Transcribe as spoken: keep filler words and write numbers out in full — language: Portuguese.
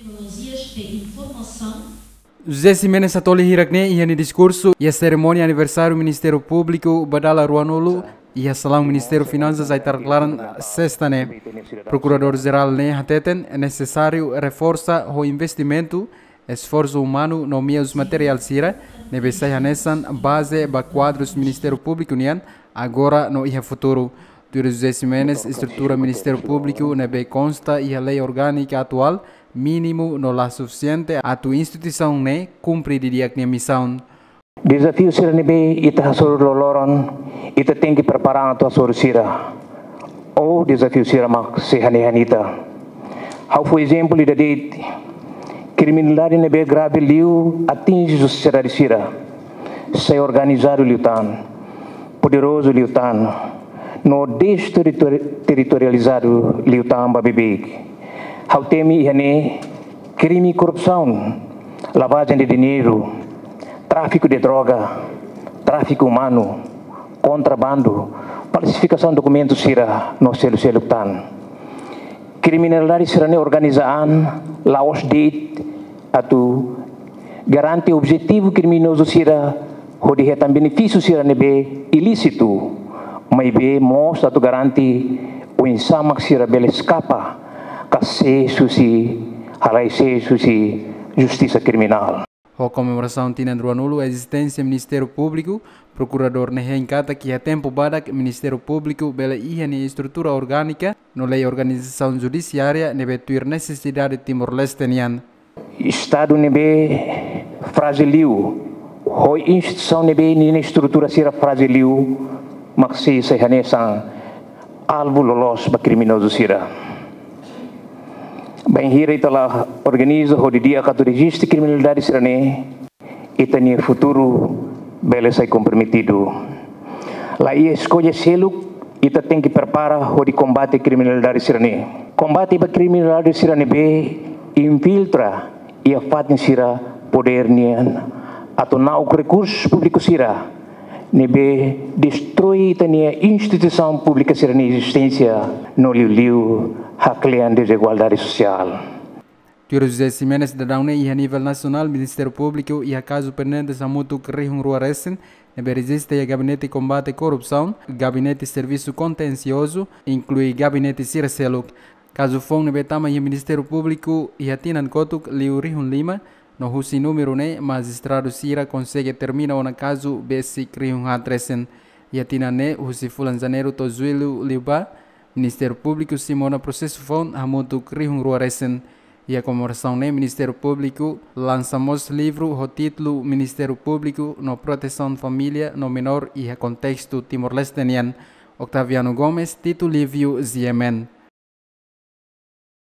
tecnologias de informação. José Ximenes Atoli Hirakne ia no discurso e a cerimônia aniversário do Ministério Público Badala Ruanulu e a salão Ministério Finanças aí declaram sexta né. Procurador-Geral né hateten é necessário reforçar o investimento, esforço humano no meios material sira, nebe sayanesan base ba quadros Ministério Público nian agora no ia futuro. Duro José Ximenes estrutura Ministério Público nebe consta e a lei orgânica atual mínimo não lá suficiente a tua instituição né cumprir de dia a missão. Desafio sira nebe ita hasur loloron ita tem que preparar a tua hasur sira. O desafio sira mak sehani hanita. How for exemplo da date criminalidade nebe grave liu atinge a sociedade sira. Se organizado liutan, poderoso liutan, no desterritorializado liutan babibig. How temi ihane crime e corrupção, lavagem de dinheiro, tráfico de droga, tráfico humano, contrabando, falsificação de documentos sira no selo selo tan. Criminalidade sira ne organizaan, laos date atu garante objetivo criminoso sira hodi hetan benefício sira nebe ilícito, mas be mos atu garante o insamak sira bele escapa Kase susi, halai se susi, justiça criminal. A comemoração tinha no Ruanulu a existência do Ministério Público, procurador nehencata que a tempo badak Ministério Público bela ia na estrutura orgânica, no lei organização judiciária nebe tuir necessidade de Timor-Leste nian. Estado nebe fragiliu, hoi instituição nebe na estrutura sira fragiliu, maksi se hanesan alvo lolos ba criminoso sira. Bem, hira italah organiza o dia que registro criminalidade sirane ita ni futuro bela sai comprometido. Lá ia escolha selo ita tem que preparar o de combate criminalidade sirane. Combate a criminalidade sirane be infiltra e a fatin sira poder nian atau nau recursos públicos sira nebe destrói ita ni instituição pública sirane existência no liu liu haklean desigualdade social. Tiro José Ximenes da Daune e a nível nacional, Ministério Público e a caso pendente Samuto Krihun Ruaresen, nebe resiste a Gabinete de Combate à Corrupção, Gabinete de Serviço Contencioso, inclui Gabinete Siraseluk. Caso fong nebe tama e Ministério Público e a Tinan Kotuk Liu Rihun Lima, no husi número ne, magistrado Sira consegue termina o caso B S Krihun Hatresen, e a Tinan ne, husi Fulan Janeiro Tozuilu Liuba, Ministério Público Simona processo fon hamutu krihun ruaresen e a comemoração no Ministério Público lançamos livro o título Ministério Público no proteção de família no menor e a contexto timor-lestenian. Octaviano Gomes, título livro Ziemen.